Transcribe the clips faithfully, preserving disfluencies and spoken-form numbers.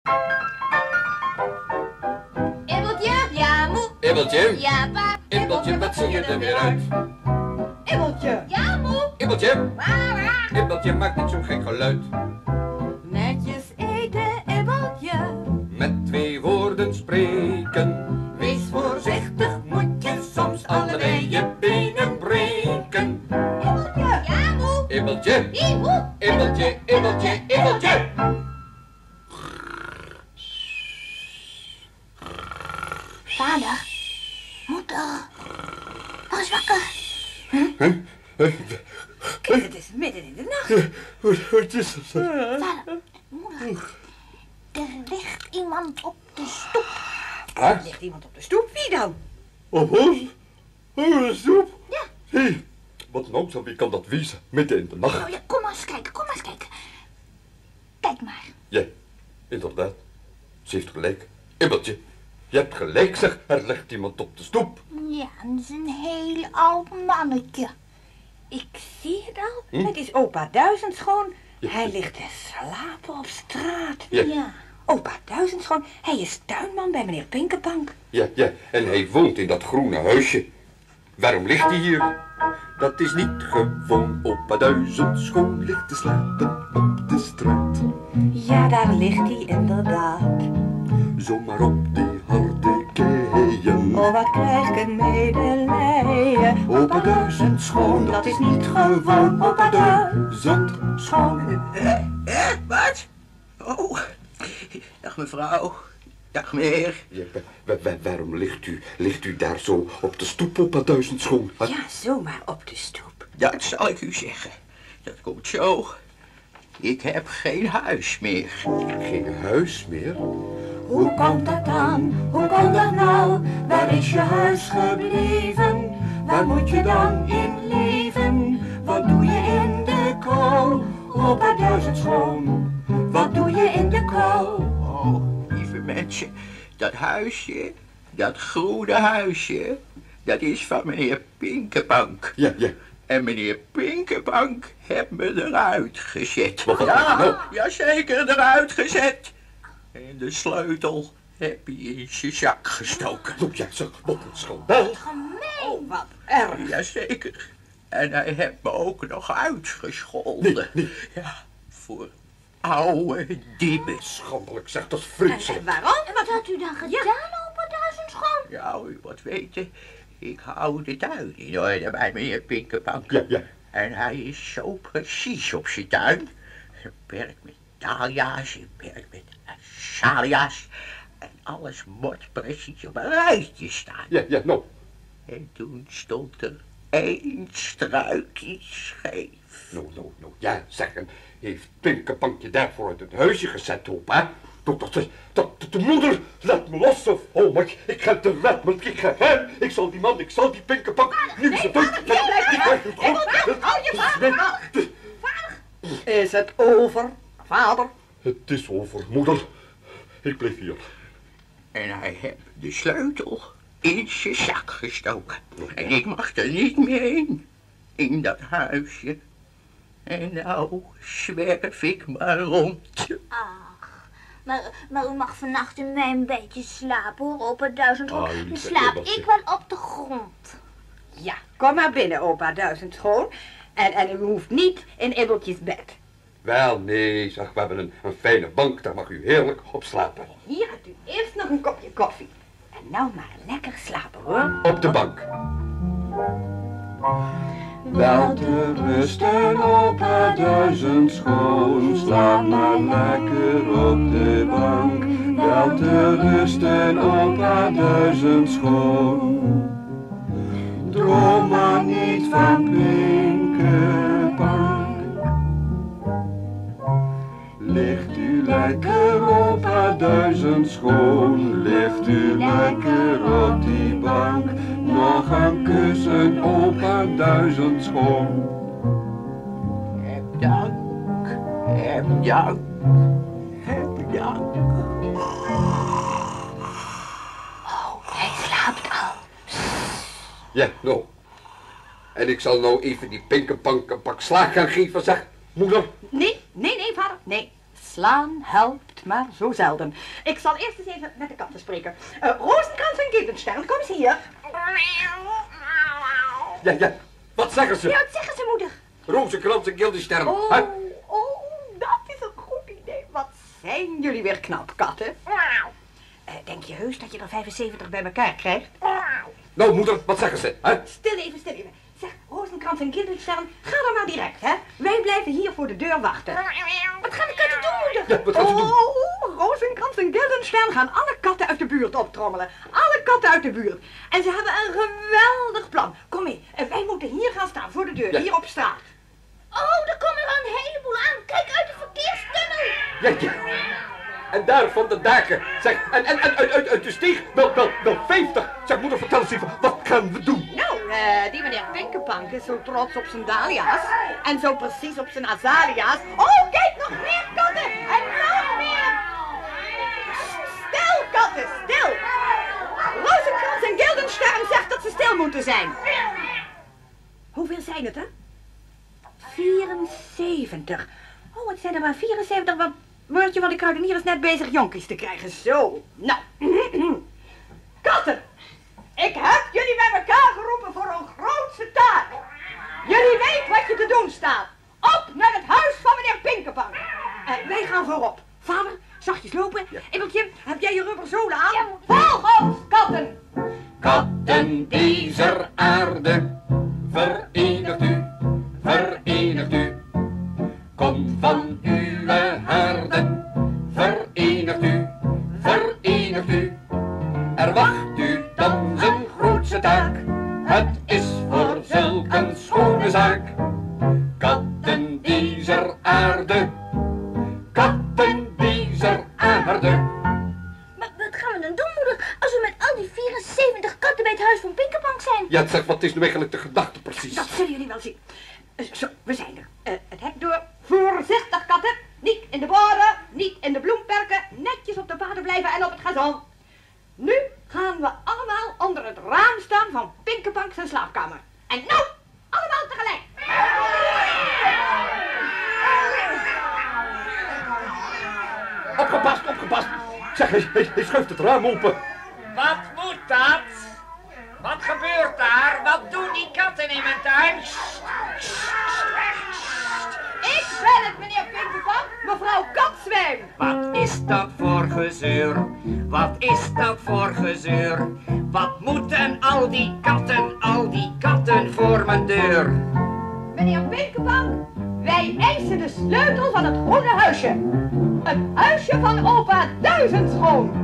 Ibbeltje? Ja, moe. Ibbeltje? Ja, pa. Ibbeltje, wat zie je er weer uit? Ibbeltje? Ja, moe. Ibbeltje? Waar, waar? Ibbeltje, maakt niet zo'n gek geluid. Netjes eten, Ibbeltje. Met twee woorden spreken. Wees voorzichtig, moet je soms allebei je benen breken. Ibbeltje? Ja, moe. Ibbeltje? Wie, moe? Ibbeltje, Ibbeltje, Ibbeltje. Vader, moeder, nog eens wakker. Kind, het is midden in de nacht. Wat is dat? Vader, moeder, er ligt iemand op de stoep. Huh? Ligt iemand op de stoep? Wie dan? Op ons? Op de stoep? Ja. Hé, hey, wat nou zo, wie kan dat wezen? Midden in de nacht. Oh ja, kom maar eens kijken, kom maar eens kijken. Kijk maar. Ja, inderdaad. Ze heeft gelijk. Ibbeltje, je hebt gelijk, zeg. Er ligt iemand op de stoep. Ja, dat is een heel oud mannetje. Ik zie het al. Hm? Het is opa Duizendschoon. Ja. Hij ligt te slapen op straat. Ja. Ja. Opa Duizendschoon, hij is tuinman bij meneer Pinkenpank. Ja, ja, en hij woont in dat groene huisje. Waarom ligt hij hier? Dat is niet gewoon. Opa Duizendschoon ligt te slapen op de straat. Ja, daar ligt hij inderdaad. Zomaar op die harde keien. Oh, wat krijg ik een medelijden. Opa Duizendschoon, dat is niet gewoon. Opa Duizendschoon. Eh, eh, wat? Oh, dag mevrouw, dag meneer. Ja, wa- wa- waarom ligt u, ligt u daar zo op de stoep, Opa Duizendschoon? Wat? Ja, zomaar op de stoep. Dat zal ik u zeggen. Dat komt zo. Ik heb geen huis meer. Geen huis meer? Hoe komt dat dan? Hoe kan dat nou? Waar is je huis gebleven? Waar moet je dan in leven? Wat doe je in de kou? Opa Duizendschoon, wat doe je in de kou? Oh, lieve mensen, dat huisje, dat groene huisje, dat is van meneer Pinkenpank. Ja, ja. En meneer Pinkenpank heeft me eruit gezet. Wat? Ja, Nou. jazeker, eruit gezet. En de sleutel heb hij in zijn zak gestoken. Oh, ja, zeg, wat een schandaal. Oh, wat erg. Jazeker. En hij heeft me ook nog uitgescholden. Nee, nee. Ja, voor oude dieven. Schandelijk, zeg, dat is En, en vreselijk. waarom? En wat had u dan gedaan, opa Duizendschoon? Ja, u moet weten, ik hou de tuin in orde bij meneer Pinkenpank. Ja, ja. En hij is zo precies op zijn tuin. Hij werkt met dahlia's, hij werkt met azalea's. En alles moet precies op een rijtje staan. Ja, ja, nou. En toen stond er één struikje scheef. Nou, nou, nou, ja, zeg, en heeft Pinkenpankje daarvoor uit het huisje gezet, opa? Dat, dat, dat, dat, de moeder, laat me los, of, oh, maar ik ga te laat, maar ik ga hem, ik zal die man, ik zal die Pinkenpank, nu is het uit, ik krijg het goed. Hou je vast! Is het over, vader? Het is over, moeder. Ik blijf hier. En hij heeft de sleutel in zijn zak gestoken. En ik mag er niet meer in, in dat huisje. En nou zwerf ik maar rond. Ach, maar, maar u mag vannacht in mijn bedje slapen, hoor, opa Duizendschoon. Ah, Dan lieve slaap Ibbeltje. ik wel op de grond. Ja, kom maar binnen, opa Duizendschoon. En, en u hoeft niet in Ibbeltjes bed. Wel, nee, zeg, we hebben een, een fijne bank, daar mag u heerlijk op slapen. Hier hebt u eerst nog een kopje koffie. En nou maar lekker slapen, hoor. Op de bank. Wel te rusten, opa Duizendschoon, slaap maar lekker op de bank. Wel te rusten, opa Duizendschoon, droom maar niet van Pinkenpank. Ligt u lekker, opa Duizendschoon, ligt u lekker op die bank. Nog een kussen, opa Duizendschoon. Heb dank, heb dank, heb dank. Oh, hij slaapt al. Ja, nou. En ik zal nou even die Pinkenpank een pak slaag gaan geven, zeg, moeder. Nee, nee, nee, vader, nee. Slaan helpt gebeurt maar zo zelden. Ik zal eerst eens even met de katten spreken. Uh, Rozenkrans en Guildenstern, kom eens hier. Ja, ja. Wat zeggen ze? Ja, wat zeggen ze, moeder? Rozenkrans en Guildenstern. Oh, Hè? oh, dat is een goed idee. Wat zijn jullie weer knap, katten. Uh, denk je heus dat je er vijfenzeventig bij elkaar krijgt? Nou, moeder, wat zeggen ze? Hè? Stil even, stil even. Zeg, Rozenkrans en Guildenstern, ga dan maar direct, hè. Wij blijven hier voor de deur wachten. Wat gaan de katten doen, moeder? Ja, wat gaan ze doen? Oh, Rozenkrans en Guildenstern gaan alle katten uit de buurt optrommelen. Alle katten uit de buurt. En ze hebben een geweldig plan. Kom mee, en wij moeten hier gaan staan voor de deur, Ja. hier op straat. Oh, er komen er een heleboel aan. Kijk uit de verkeerstunnel. Ja, ja. En daar van de daken. Zeg, en, en, en uit, uit, uit de steeg. Wel, wel, wel vijftig. Zeg, moeder, vertel eens even, wat gaan we doen? Nou, eh, die meneer Pinkenpank is zo trots op zijn dahlia's. En zo precies op zijn azalea's. Oh, kijk, nog meer katten! En nog meer! Stil, katten, stil! Rozenkrans en Guildenstern zegt dat ze stil moeten zijn. Hoeveel zijn het, hè? vierenzeventig. Oh, het zijn er maar vierenzeventig, want Murtje van de kruidenier is net bezig jonkies te krijgen. Zo, nou. Katten! Ik heb jullie bij elkaar geroepen voor een grootse taak. Jullie weten wat je te doen staat. Op naar het huis van meneer Pinkenpank. En wij gaan voorop. Vader, zachtjes lopen. Ja. Emmeltje, heb jij je rubberzolen aan? Ja, Volg ons, katten! Katten deze aarde, verenigt u, verenigt u. Kom van uw haarden, verenigt u, verenigt u. Er wacht u dan zijn grootste taak, het is voor zulk een schone zaak. Katten deze aarde, katten deze aarde. Maar wat gaan we dan doen, moeder, als we met al die vierenzeventig katten bij het huis van Pinkenpank zijn? Ja, zeg, wat is nu eigenlijk de gedachte precies? Dat zullen jullie wel zien. Eh, Zo, we zijn er. Eh, het hek door. Voorzichtig, katten. Niet in de boren, niet in de bloemperken. Netjes op de paden blijven en op het gazon. Nu gaan we allemaal onder het raam staan van Pinkenpank zijn slaapkamer. En nou, allemaal tegelijk. Opgepast, opgepast. Zeg, hij, hij, hij schuift het raam open. Wat moet dat? Wat gebeurt daar? Wat doen die katten in mijn tuin? Ik ben het, meneer Pinkenpank, mevrouw Katzwijn. Wat is dat voor gezeur? Wat is dat voor gezeur? Wat moeten al die katten, al die katten voor mijn deur? Meneer Pinkenpank, wij eisen de sleutel van het groene huisje. Het huisje van opa Duizendschoon.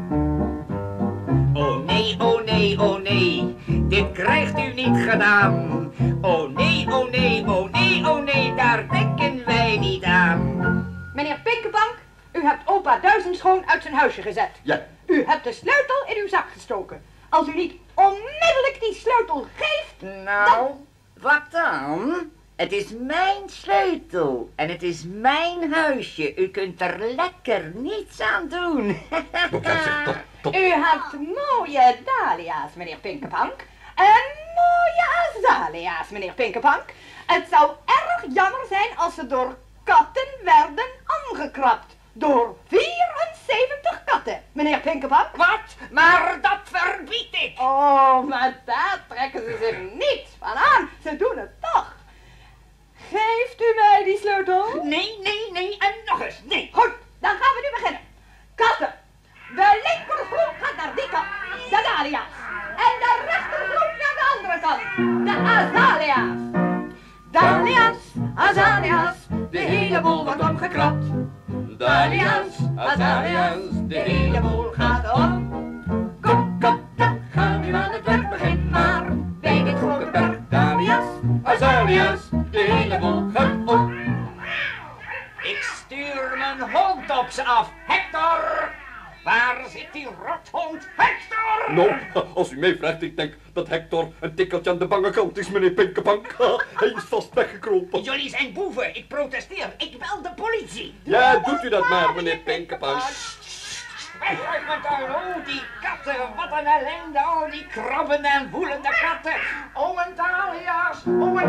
Oh nee, oh nee, oh nee, dit krijgt u niet gedaan. Oh nee, oh nee, oh nee, oh nee, daar denken wij niet aan. Meneer Pinkenpank, u hebt opa Duizendschoon uit zijn huisje gezet. Ja. U hebt de sleutel in uw zak gestoken. Als u niet onmiddellijk die sleutel geeft... Nou, wat dan? Het is mijn sleutel en het is mijn huisje. U kunt er lekker niets aan doen. Moet jij zeggen, tot, tot... U hebt mooie dahlia's, meneer Pinkenpank. En mooie azalea's, meneer Pinkenpank. Het zou erg jammer zijn als ze door katten werden aangekrapt. Door vierenzeventig katten, meneer Pinkenpank. Wat? Maar dat verbied ik. Oh, maar daar trekken ze zich niet van aan. Ze doen het toch. Geeft u mij die sleutel? Nee, nee, nee en nog eens nee. Goed, dan gaan we nu beginnen. Katten, de linkergroep gaat naar die kant, de dahlia's. En de rechtergroep naar de andere kant, de azalea's. Dahlia's, azalea's, de hele boel wordt omgekrapt. Dahlia's, azalea's, de hele boel gaat om. Kom, katten, ga nu aan het werk, begin maar. Bij dit grote berg, dahlia's, azalea's, de hele boel gaat om. Ik stuur mijn hond op ze af. Hector! Waar zit die rothond? Hector! Nou, als u mij vraagt, ik denk dat Hector een tikkeltje aan de bange kant is, meneer Pinkenpank. Hij is vast weggekropen. Jullie zijn boeven. Ik protesteer. Ik bel de politie. Ja, doet u dat maar, meneer Pinkenpank. Weg uit mijn tuin. Oh, die katten. Wat een ellende. Oh, die krabbende en woelende katten. Oh, een dahlia's. Oh, een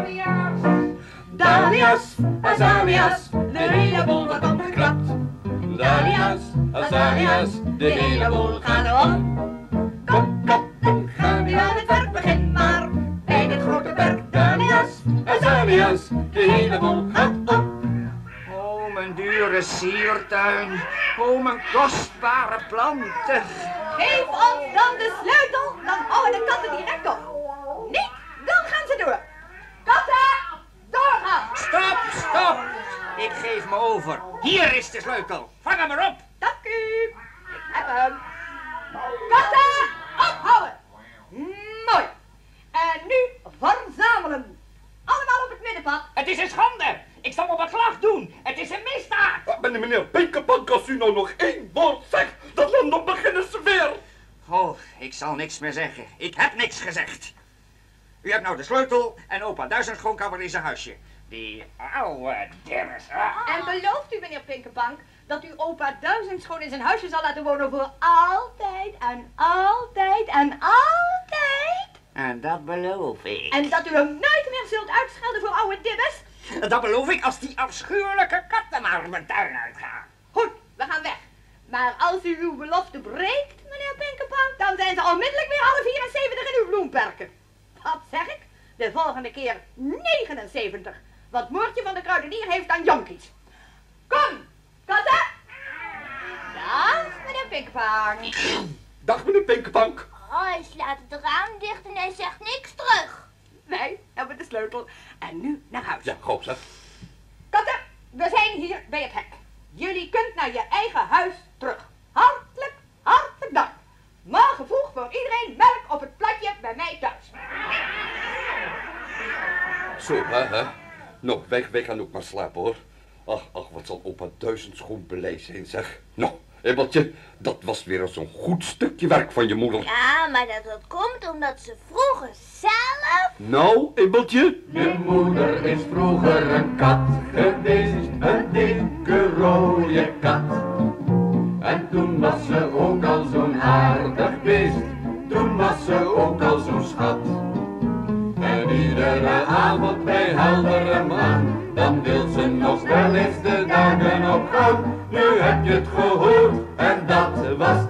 azalea's. Dahlia's, azalea's, de hele boel wordt omgekrapt. Azalea's, azalea's, de hele boel gaat om. Kom, katten, ga nu aan het werk, begin maar bij het grote werk. Dahlia's, azalea's, de hele boel gaat om. Oh, mijn dure siertuin. Oh, mijn kostbare planten. Geef ons dan de sleutel, dan houden de katten direct op. Niet, dan gaan ze door. Katten, doorgaan. Stop, stop. Ik geef me over. Hier is de sleutel. Vang hem maar op. Dank u. Ik heb hem. Katten, ophouden. Mooi. En nu verzamelen. Allemaal op het middenpad. Het is een schande. Ik zal me beklag doen. Het is een misdaad. Wat ben meneer Pinkepank, als u nou nog één woord zegt, dan, dan beginnen ze weer. Oh, ik zal niks meer zeggen. Ik heb niks gezegd. U hebt nou de sleutel en opa Duizendschoon kan weer in zijn huisje. Die oude dimmers. Ah. En belooft u, meneer Pinkenbank, dat u opa Duizendschoon in zijn huisje zal laten wonen voor altijd en altijd en altijd? En dat beloof ik. En dat u hem nooit meer zult uitschelden voor oude dibbes? Dat beloof ik als die afschuwelijke katten maar mijn tuin uitgaan. Goed, we gaan weg. Maar als u uw belofte breekt, meneer Pinkenbank, dan zijn ze onmiddellijk weer alle vierenzeventig in uw bloemperken. Wat zeg ik? De volgende keer negenenzeventig. Want Moertje van de Kruidenier heeft dan jonkies. Kom, katten! Dag, meneer Pinkenbank. Dag meneer Pinkepank. Oh, hij slaat het raam dicht en hij zegt niks terug. Wij hebben de sleutel. En nu naar huis. Ja, goed zeg. Katten, we zijn hier bij het hek. Jullie kunt naar je eigen huis terug. Hartelijk, hartelijk dank. Morgen vroeg voor iedereen melk op het platje bij mij thuis. Zo, hè, hè. Nou, wij, wij gaan ook maar slapen, hoor. Ach, ach, wat zal opa Duizendschoon blij zijn, zeg. Nou, Ebbeltje, dat was weer zo'n goed stukje werk van je moeder. Ja, maar dat, dat komt omdat ze vroeger zelf... Nou, Ebbeltje? Je moeder is vroeger een kat geweest, een dikke rode kat. En toen was ze ook al zo'n aardig beest, toen was ze ook al zo'n schat. En iedere avond bij heldere maan, dan wil ze nog wel eens de dagen op gaan. Nu heb je het gehoord en dat was